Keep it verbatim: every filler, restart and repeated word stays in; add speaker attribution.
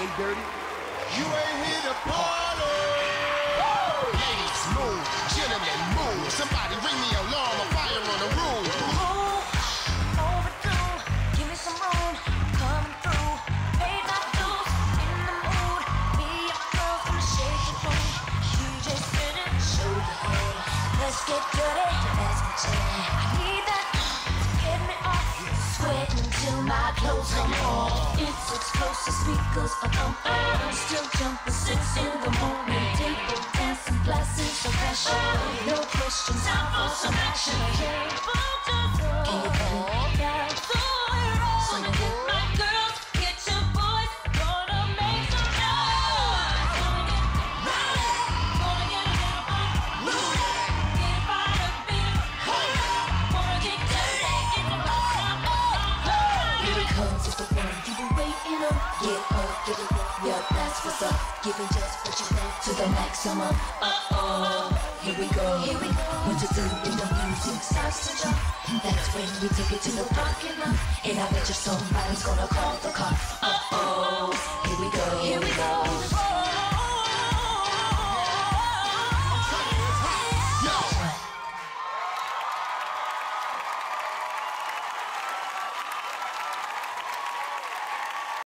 Speaker 1: A Dirty.
Speaker 2: You ain't here to party. Woo! Ladies, move. Gentlemen, move. Somebody ring the alarm. A fire on the roof.
Speaker 3: Move, overdue. Give me some room. Coming through. Paid my dues. In the mood. Me and my girls gonna shake the room. D J spin it. Show the head. Let's get dirty. That's my jam. I need that. Get me off. Sweating till my clothes come off. It's explosive, speakers are thumping. Still jumping, six in the morning. Table dancing, glasses of passion. No questions, time for some action. Can you come down? So get my girls, get your boys, gonna make some noise. Gonna get rowdy, gonna get down, get fired up in it. Wanna get dirty in the rock. Here it comes, it's the one you've been waiting on. Get up, get it up, yeah, that's what's up. Giving just what you want to the maximum. Uh-oh, here we go. Here we go. What to do when the music starts to jump? That's when we take it to the parking lot. And I bet you somebody's gonna call the cops.